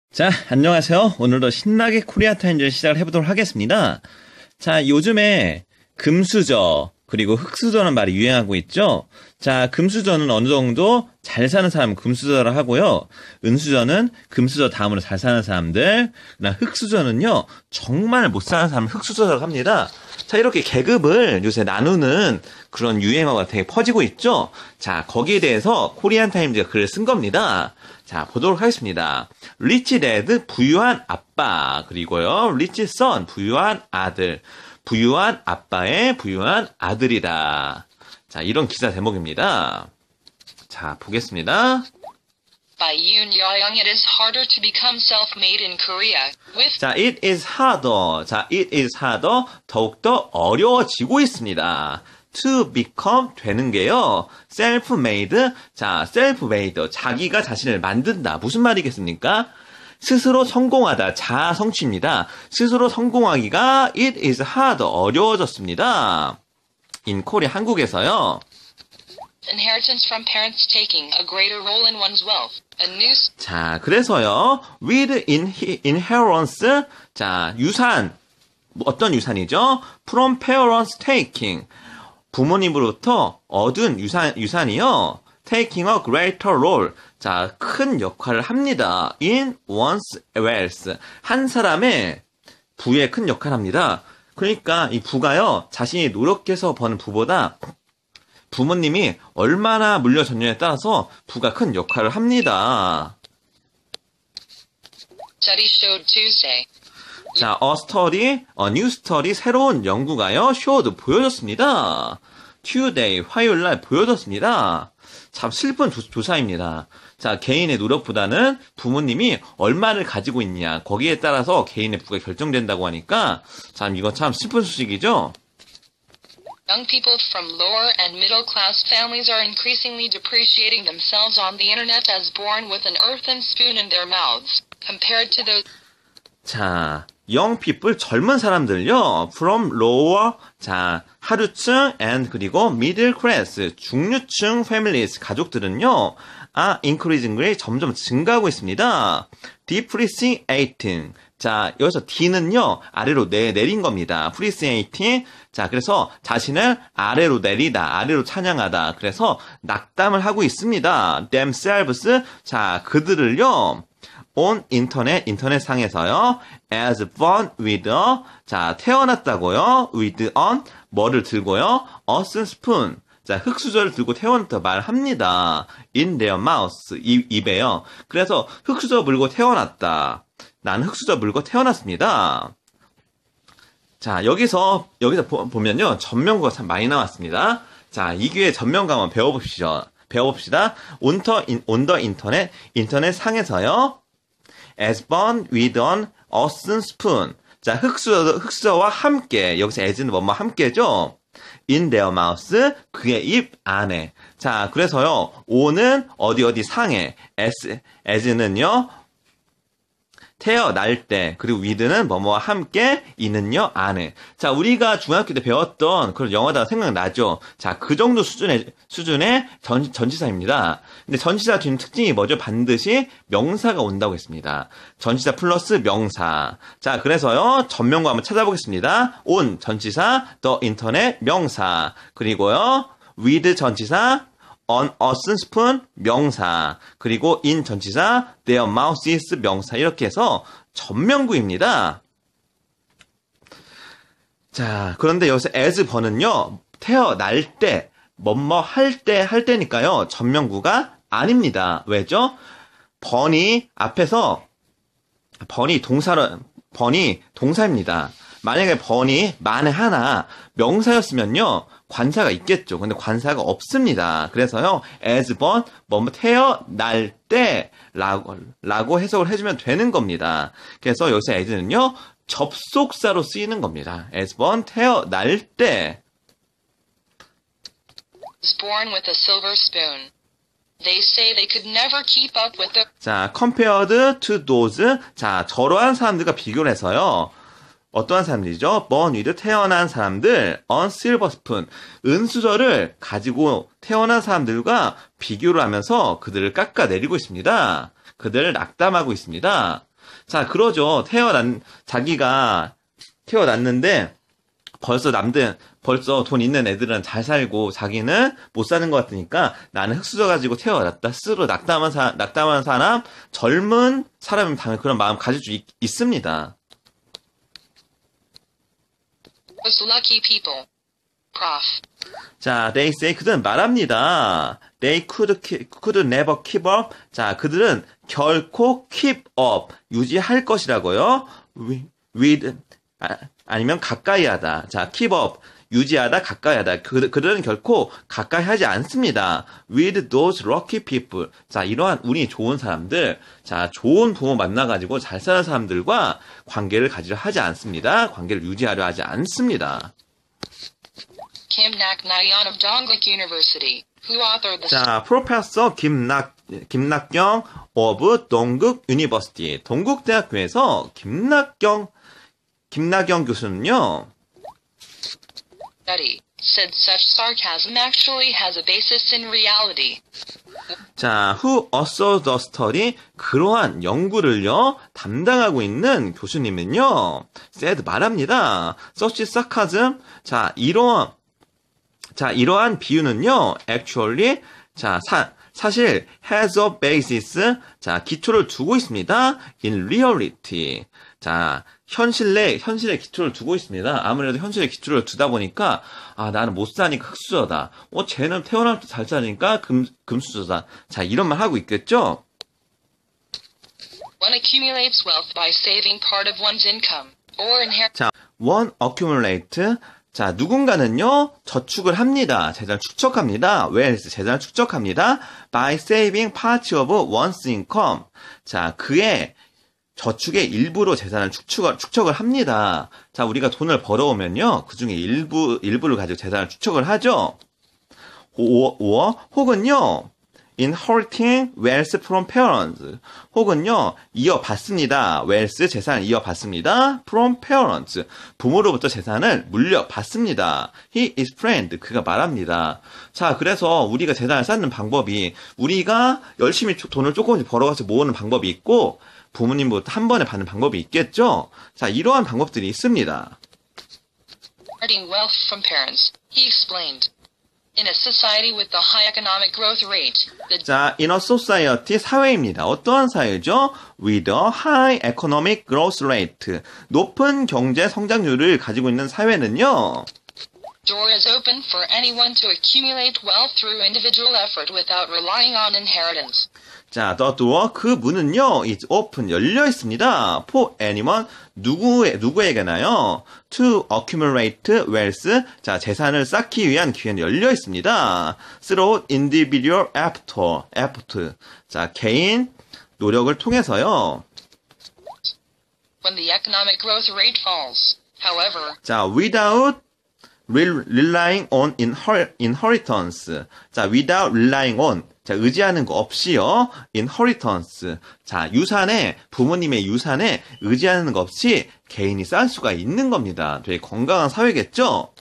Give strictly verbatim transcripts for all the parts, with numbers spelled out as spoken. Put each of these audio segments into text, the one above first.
자, 안녕하세요. 오늘도 신나게 코리아 타임즈를 시작을 해보도록 하겠습니다. 자, 요즘에 금수저 그리고 흙수저는 말이 유행하고 있죠. 자, 금수저는 어느 정도 잘 사는 사람은 금수저를 하고요. 은수저는 금수저 다음으로 잘 사는 사람들, 그다음 흙수저는요 정말 못 사는 사람을 흙수저라고 합니다. 자, 이렇게 계급을 요새 나누는 그런 유행어가 되게 퍼지고 있죠. 자, 거기에 대해서 코리안 타임즈가 글을 쓴 겁니다. 자, 보도록 하겠습니다. 리치 데드, 부유한 아빠, 그리고요 리치 선, 부유한 아들, 부유한 아빠의 부유한 아들이다. 자, 이런 기사 제목입니다. 자, 보겠습니다. By Yoon Young, it is harder to become self-made in Korea. With 자, it is harder. 자, it is harder. 더욱더 어려워지고 있습니다. to become 되는 게요. self-made. 자, self-made. 자기가 자신을 만든다. 무슨 말이겠습니까? 스스로 성공하다. 자아 성취입니다. 스스로 성공하기가 it is hard. 어려워졌습니다. in Korea, 한국에서요. inheritance from parents taking a greater role in one's wealth. A new 자, 그래서요. with in, inheritance. 자, 유산. 어떤 유산이죠? from parents taking. 부모님으로부터 얻은 유산, 유산이요. taking a greater role. 자, 큰 역할을 합니다. in one's wealth. 한 사람의 부에 큰 역할을 합니다. 그러니까 이 부가요, 자신이 노력해서 버는 부보다 부모님이 얼마나 물려줬냐에 따라서 부가 큰 역할을 합니다. study showed Tuesday. 자, a study, a new study, 새로운 연구가요, showed, 보여줬습니다. Tuesday, 화요일 날 보여줬습니다. 참 슬픈 조, 조사입니다. 자, 개인의 노력보다는 부모님이 얼마를 가지고 있냐, 거기에 따라서 개인의 부가 결정된다고 하니까 참 이거 참 슬픈 소식이죠. Young people from lower and middle class families are increasingly depreciating themselves on the internet as born with an earthen spoon in their mouths, compared to those. 자, young people, 젊은 사람들요, from lower, 자, 하류층 and 그리고 middle class, 중류층 families, 가족들은요, 아, increasingly 점점 증가하고 있습니다. depreciating. 자, 여기서 D는요, 아래로 내, 내린 겁니다. depreciating. 자, 그래서 자신을 아래로 내리다, 아래로 찬양하다. 그래서 낙담을 하고 있습니다. themselves. 자, 그들을요, on 인터넷, 인터넷 상에서요, as born with a, 자, 태어났다고요, with on, 뭐를 들고요, a spoon. 자, 흙수저를 들고 태어났다 말합니다. in their mouth, 입, 입에요. 그래서 흙수저 물고 태어났다. 나는 흙수저 물고 태어났습니다. 자, 여기서, 여기서 보, 보면요, 전명구가 참 많이 나왔습니다. 자, 이 기회에 전명구 한번 배워봅시다. 배워봅시다. on the, on the internet, 인터넷 상에서요, as born with an earthen spoon. 자, 흙수저, 흙수저와 함께, 여기서 as는 뭐뭐 함께죠? in their mouth, 그의 입 안에. 자, 그래서요, on은 어디 어디 상에, as, as는요, 태어날 때, 그리고 with는 뭐뭐와 함께, 이는요, 안에. 자, 우리가 중학교 때 배웠던 그런 영어다 생각나죠? 자, 그 정도 수준의, 수준의 전, 전치사입니다. 근데 전치사 뒤는 특징이 뭐죠? 반드시 명사가 온다고 했습니다. 전치사 플러스 명사. 자, 그래서요, 전명구 한번 찾아보겠습니다. on, 전치사, the internet, 명사. 그리고요, with 전치사, on earthen spoon, 명사. 그리고 in 전치사, their mouth is 명사. 이렇게 해서 전명구입니다. 자, 그런데 여기서 as 번은요, 태어날 때, 뭐뭐 할 때, 할 때니까요, 전명구가 아닙니다. 왜죠? 번이 앞에서, 번이 동사로, 번이 동사입니다. 만약에 번이 만에 하나 명사였으면요, 관사가 있겠죠. 근데 관사가 없습니다. 그래서요, as born, 뭐뭐 태어날 때, 라고, 라고 해석을 해주면 되는 겁니다. 그래서 여기서 as는요, 접속사로 쓰이는 겁니다. as born, 태어날 때. was born with a silver spoon. They say they could never keep up with the. 자, compared to those. 자, 저러한 사람들과 비교를 해서요, 어떠한 사람들이죠? born with, 태어난 사람들, on silver spoon, 은수저를 가지고 태어난 사람들과 비교를 하면서 그들을 깎아내리고 있습니다. 그들을 낙담하고 있습니다. 자, 그러죠. 태어난, 자기가 태어났는데, 벌써 남들, 벌써 돈 있는 애들은 잘 살고, 자기는 못 사는 것 같으니까, 나는 흙수저 가지고 태어났다. 스스로 낙담한 사, 낙담한 사람, 젊은 사람이 당연히 그런 마음 가질 수 있, 있습니다. Was lucky people. Prof. 자, they say, 그들은 말합니다. They could, could never keep up. 자, 그들은 결코 keep up, 유지할 것이라고요. with, 아, 아니면 가까이 하다. 자, keep up, 유지하다, 가까이 하다. 그, 그들은 결코 가까이 하지 않습니다. with those lucky people. 자, 이러한 운이 좋은 사람들, 자, 좋은 부모 만나가지고 잘 사는 사람들과 관계를 가지려 하지 않습니다. 관계를 유지하려 하지 않습니다. Kim Nak-nayeon of Dongguk University, who authored the 자, 프로페서 김낙, 김낙경 of 동국 유니버시티. 동국대학교에서 김낙경, 김낙경 교수는요, study said such sarcasm actually has a basis in reality. 자, who authored the study, 그러한 연구를요, 담당하고 있는 교수님은요, said 말합니다. such sarcasm, 자, 이러한, 자, 이러한 비유는요, actually, 자, 사, 사실, has a basis, 자, 기초를 두고 있습니다. in reality. 자, 현실에, 현실에 기초를 두고 있습니다. 아무래도 현실에 기초를 두다 보니까, 아, 나는 못 사니까 흙수저다. 어, 쟤는 태어날 때 잘 사니까 금, 금수저다. 자, 이런 말 하고 있겠죠? One accumulates wealth by saving part of one's income, or inherit. 자, one accumulate. 자, 누군가는요, 저축을 합니다. 재산을 축적합니다. wealth, 재산을 축적합니다. by saving part of one's income. 자, 그의 저축의 일부로 재산을 축축을, 축적을 합니다. 자, 우리가 돈을 벌어오면요, 그 중에 일부, 일부를 가지고 재산을 축적을 하죠. 오, 오, 혹은요, inheriting wealth from parents. 혹은요, 이어받습니다. wealth, 재산을 이어받습니다. from parents. 부모로부터 재산을 물려받습니다. He explained. 그가 말합니다. 자, 그래서 우리가 재산을 쌓는 방법이, 우리가 열심히 돈을 조금씩 벌어가서 모으는 방법이 있고, 부모님부터 한 번에 받는 방법이 있겠죠? 자, 이러한 방법들이 있습니다. Inheriting wealth from parents, he explained. In a society with a high economic growth rate, the 자, in a society, 사회입니다. 어떠한 사회죠? With a high economic growth rate. 높은 경제 성장률을 가지고 있는 사회는요, door is open for anyone to accumulate wealth through individual effort without relying on inheritance. 자, the door, 그 문은요, is open, 열려 있습니다. for anyone, 누구에, 누구에게나요? to accumulate wealth, 자, 재산을 쌓기 위한 기회는 열려 있습니다. through individual effort, effort. 자, 개인 노력을 통해서요. When the economic growth rate falls, however, 자, without relying on inher, inheritance. 자, without relying on. 자, 의지하는 거 없이요. inheritance. 자, 유산에, 부모님의 유산에 의지하는 거 없이 개인이 쌓을 수가 있는 겁니다. 되게 건강한 사회겠죠?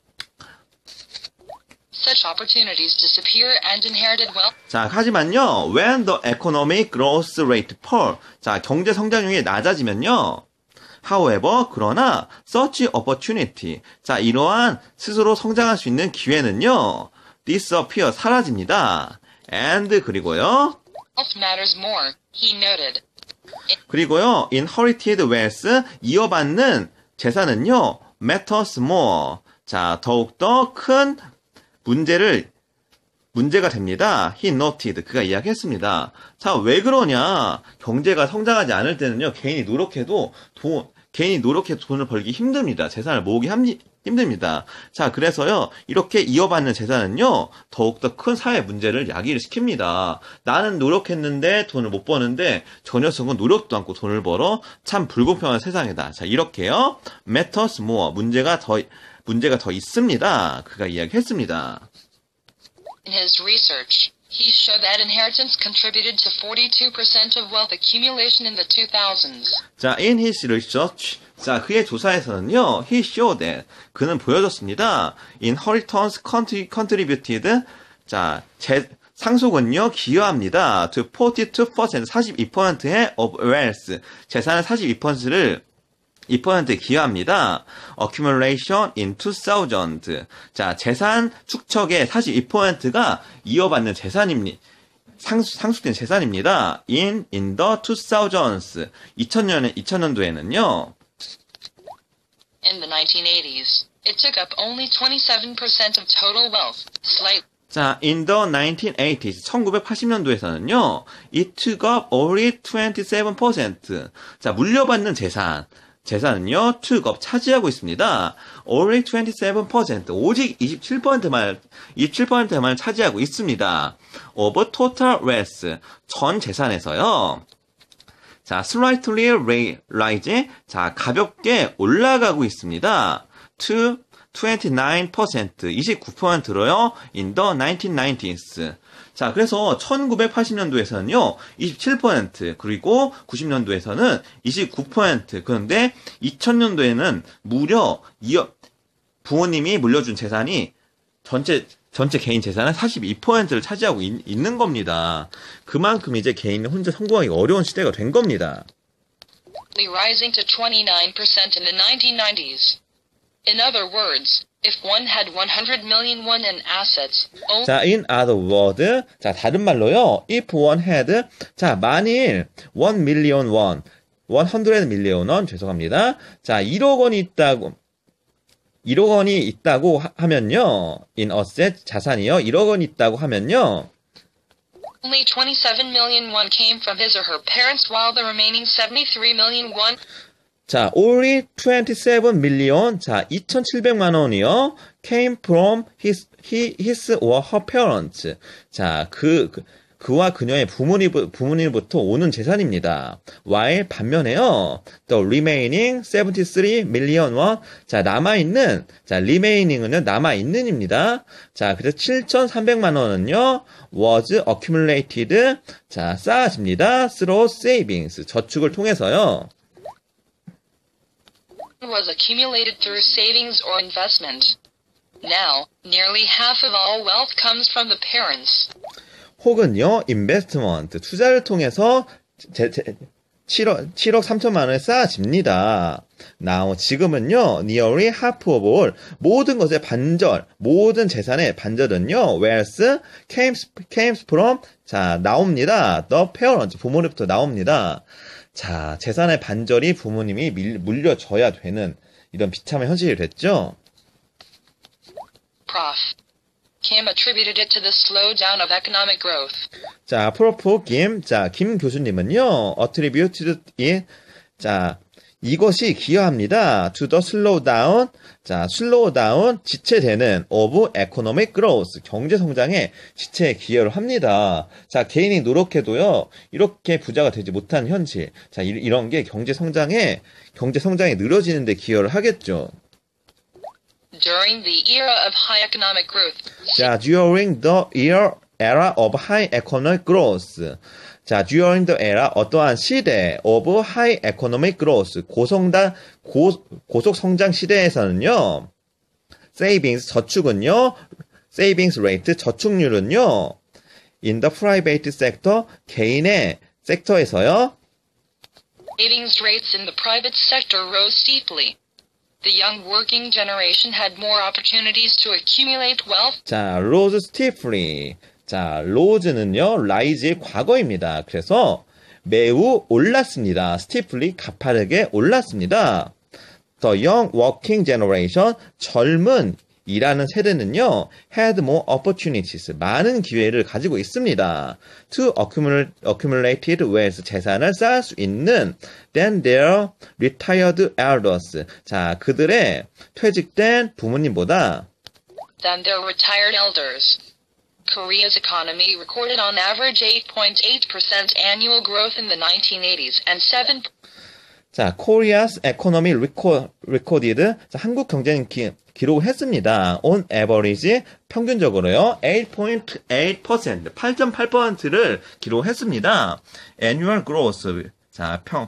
such opportunities disappear and inherited wealth. 자, 하지만요, when the economic growth rate fall. 자, 경제 성장률이 낮아지면요. However, 그러나, such opportunity. 자, 이러한 스스로 성장할 수 있는 기회는요, disappear, 사라집니다. and, 그리고요, Wealth matters more, he noted. 그리고요, inherited wealth, 이어받는 재산은요, matters more. 자, 더욱더 큰 문제를, 문제가 됩니다. He noted. 그가 이야기했습니다. 자, 왜 그러냐? 경제가 성장하지 않을 때는요, 개인이 노력해도 돈, 개인이 노력해도 돈을 벌기 힘듭니다. 재산을 모으기 함, 힘듭니다. 자, 그래서요, 이렇게 이어받는 재산은요, 더욱더 큰 사회 문제를 야기를 시킵니다. 나는 노력했는데 돈을 못 버는데, 저 녀석은 노력도 않고 돈을 벌어, 참 불공평한 세상이다. 자, 이렇게요, matters more. 문제가 더, 문제가 더 있습니다. 그가 이야기했습니다. In his research, he showed that inheritance contributed to forty-two percent of wealth accumulation in the two thousands. 자, in his research, 자, 그의 조사에서는요, he showed that, 그는 보여줬습니다. inheritance contributed, 자, 재, 상속은요, 기여합니다. to 사십이 퍼센트, 사십이 퍼센트의 of wealth, 재산의 사십이 퍼센트를 이 퍼센트에 기여합니다. accumulation in 이천. 자, 재산 축적의 사십이 퍼센트가 이어받는 재산입니다. 상수, 상속된 재산입니다. in, in the 이천년스. 이천 년에, 이천 년도에는요. In the nineteen eighties, it took up only twenty-seven percent of total wealth, slight. 자, in the nineteen eighties, 천구백팔십 년도에서는요, it took up only twenty-seven percent. 자, 물려받는 재산. 재산은요, took up, 차지하고 있습니다. only twenty-seven percent, 오직 이십칠 퍼센트만, 이십칠 퍼센트만 차지하고 있습니다. of total wealth, 전 재산에서요. 자, slightly rise, 자, 가볍게 올라가고 있습니다. to twenty-nine percent, 이십구 퍼센트로요, in the nineteen nineties. 자, 그래서 천구백팔십 년도에서는요, 이십칠 퍼센트, 그리고 구십 년도에서는 이십구 퍼센트, 그런데 이천 년도에는 무려 이억, 부모님이 물려준 재산이 전체, 전체 개인 재산의 사십이 퍼센트를 차지하고 있, 있는 겁니다. 그만큼 이제 개인이 혼자 성공하기 어려운 시대가 된 겁니다. Rising to twenty-nine percent in the nineteen nineties. In other words, if one had one hundred million won in assets, only 자, in other words, 자, 다른 말로요, if one had, 자, 만일 one million won, one hundred million won, 죄송합니다. 자, 일억 원이 있다고, 일억 원이 있다고 하, 하면요, in asset, 자산이요, 일억 원이 있다고 하면요, only twenty-seven million won came from his or her parents, while the remaining seventy-three million won. 자, only twenty-seven million, 자, 이천칠백만 원이요, came from his, he, his or her parents. 자, 그, 그 그와 그녀의 부모님, 부모님부터 오는 재산입니다. while 반면에요, the remaining seventy-three million won, 자, 남아있는, 자, remaining은요, 남아있는입니다. 자, 그래서 칠천삼백만 원은요, was accumulated, 자, 쌓아집니다. through savings, 저축을 통해서요. was accumulated through savings or investment. Now, nearly half of all wealth comes from the parents. 혹은요, investment, 투자를 통해서 제, 제, 칠억, 칠억 삼천만 원을 쌓아집니다. Now, 지금은요, nearly half of all, 모든 것의 반절, 모든 재산의 반절은요, wealth came, came from, 자, 나옵니다. The parents, 부모님부터 나옵니다. 자, 재산의 반절이 부모님이 밀, 물려줘야 되는 이런 비참한 현실이 됐죠. Prof Kim attributed it to the slowdown of economic growth. 자, 프로프 김, 자, 김 교수님은요, attributed it, 자, 이것이 기여합니다. to the slowdown, 자, slowdown, 지체되는 of economic growth, 경제 성장에 지체에 기여를 합니다. 자, 개인이 노력해도요, 이렇게 부자가 되지 못한 현실, 자, 이, 이런 게 경제 성장에, 경제 성장이 늘어지는데 기여를 하겠죠. During the era of high economic growth. 자, during the era, era of high economic growth. 자, during the era, 어떠한 시대 of high economic growth, 고성장, 고, 고속 성장 시대에서는요, savings, 저축은요, savings rate, 저축률은요, in the private sector, 개인의 섹터에서요, savings rates in the private sector rose steeply. The young working generation had more opportunities to accumulate wealth. 자, rose steeply. 자, rose는요, rise의 과거입니다. 그래서 매우 올랐습니다. steeply, 가파르게 올랐습니다. The young working generation, 젊은 일하는 세대는요, had more opportunities, 많은 기회를 가지고 있습니다. To accumulate, accumulated wealth, 재산을 쌓을 수 있는 than their retired elders. 자, 그들의 퇴직된 부모님보다 than their retired elders. Korea's economy recorded on average eight point eight percent annual growth in the nineteen eighties and seven. 자, Korea's economy record, recorded. 자, 한국 경제는 기, 기록을 했습니다. On average, 평균적으로요, eight point eight percent, 팔 점 팔 퍼센트를 기록했습니다. Annual growth. 자, 평,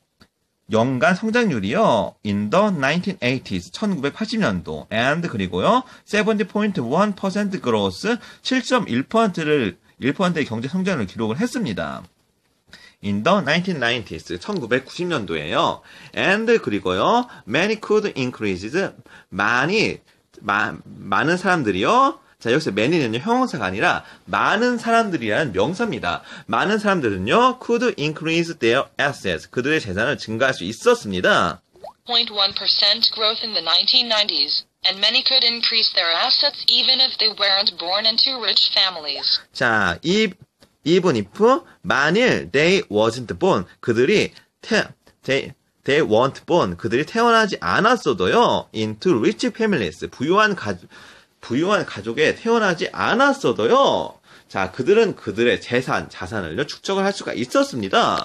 연간 성장률이요, in the nineteen eighties, 천구백팔십 년도, and 그리고요, seven point one percent growth, 칠 점 일 퍼센트를 일 퍼센트의 경제 성장을 기록을 했습니다. In the nineteen nineties, 천구백구십 년도에요. And 그리고요, many could increase, 많이, 마, 많은 사람들이요. 자, 여기서 many는요, 형용사가 아니라 많은 사람들이라는 명사입니다. 많은 사람들은요, could increase their assets, 그들의 재산을 증가할 수 있었습니다. zero point one percent growth in the nineteen nineties, and many could increase their assets even if they weren't born into rich families. 자, if, even if, 만일 they wasn't born, 그들이 태, they, they weren't born, 그들이 태어나지 않았어도요, into rich families, 부유한 가족, 부유한 가족에 태어나지 않았어도요, 자, 그들은 그들의 재산, 자산을요, 축적을 할 수가 있었습니다.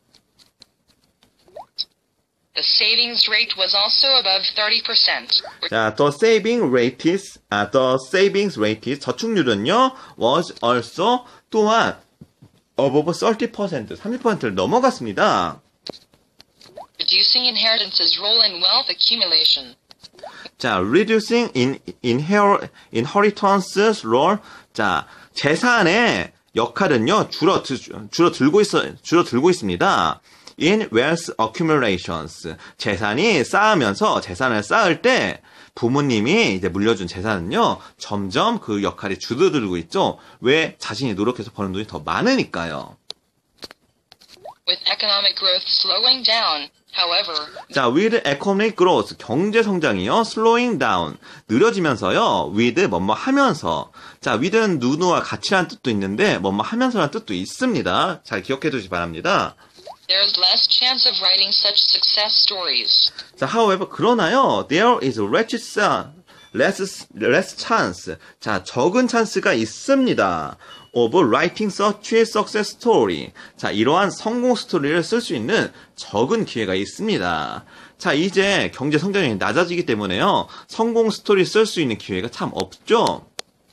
The savings rate was also above thirty percent. 자, the saving rate is, 아, the savings rate is, 저축률은요, was also, 또한, above thirty percent, 삼십 퍼센트를 넘어갔습니다. Reducing inheritance's role in wealth accumulation. 자, reducing in, inher, inheritance's role. 자, 재산의 역할은요, 줄어, 줄어들고 있어, 줄어들고 있습니다. in wealth accumulations. 재산이 쌓으면서, 재산을 쌓을 때, 부모님이 이제 물려준 재산은요, 점점 그 역할이 줄어들고 있죠. 왜? 자신이 노력해서 버는 돈이 더 많으니까요. With economic growth slowing down, however, 자, with economic growth, 경제 성장이요, slowing down, 느려지면서요, with, 뭐뭐 하면서. 자, with는 누누와 같이란 뜻도 있는데, 뭐뭐 하면서란 뜻도 있습니다. 잘 기억해 두시기 바랍니다. there's less chance of writing such success stories. 자, however, 그러나요, there is less, less, less chance. 자, 적은 찬스가 있습니다. of writing such a success story. 자, 이러한 성공 스토리를 쓸 수 있는 적은 기회가 있습니다. 자, 이제 경제 성장률이 낮아지기 때문에요, 성공 스토리 쓸 수 있는 기회가 참 없죠.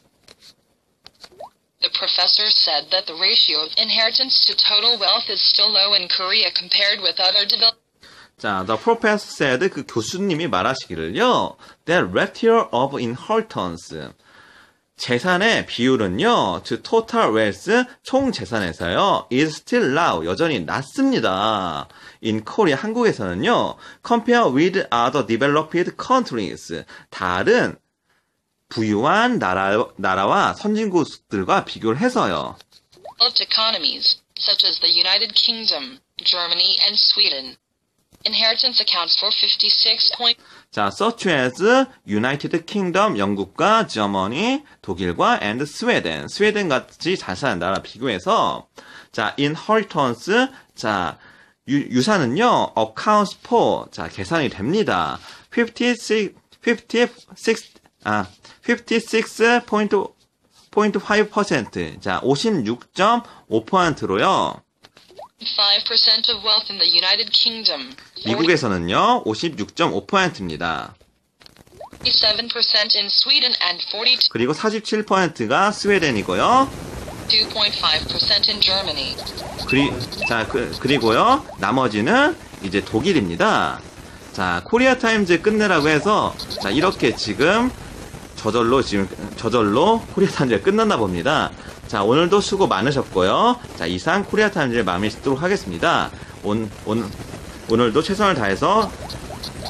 The professor said that the ratio of inheritance to total wealth is still low in Korea compared with other developed. 자, the professor said, 그 교수님이 말하시기를요, that ratio of inheritance, 재산의 비율은요, to total wealth, 총 재산에서요, is still low, 여전히 낮습니다. in Korea, 한국에서는요, compare with other developed countries, 다른 부유한 나라, 나라와 선진국들과 비교를 해서요. Developed economies, such as the United Kingdom, Germany, and Sweden. Inheritance accounts for fifty-six point. 자, such as United Kingdom, 영국과 Germany, 독일과 and Sweden, 스웨덴 같이 잘 사는 나라 비교해서, 자, inheritance, 자, 유, 유산은요, accounts for, 자, 계산이 됩니다. fifty-six, fifty-six, 아, fifty-six point five percent, 자, 오십육 점 오 퍼센트로요. five percent of wealth in the United Kingdom. 미국에서는요, 오십육 점 오 퍼센트입니다. forty-seven percent in Sweden and forty-two 그리고 사십칠 퍼센트가 스웨덴이고요. point five percent in Germany. 그리, 자, 그, 그리고요, 나머지는 이제 독일입니다. 자, 코리아 타임즈 끝내라고 해서, 자, 이렇게 지금 저절로, 지금 저절로 코리아 타임즈가 끝났나 봅니다. 자, 오늘도 수고 많으셨고요. 자, 이상 코리아 타임즈를 마무리 짓도록 하겠습니다. 온, 온, 오늘도 최선을 다해서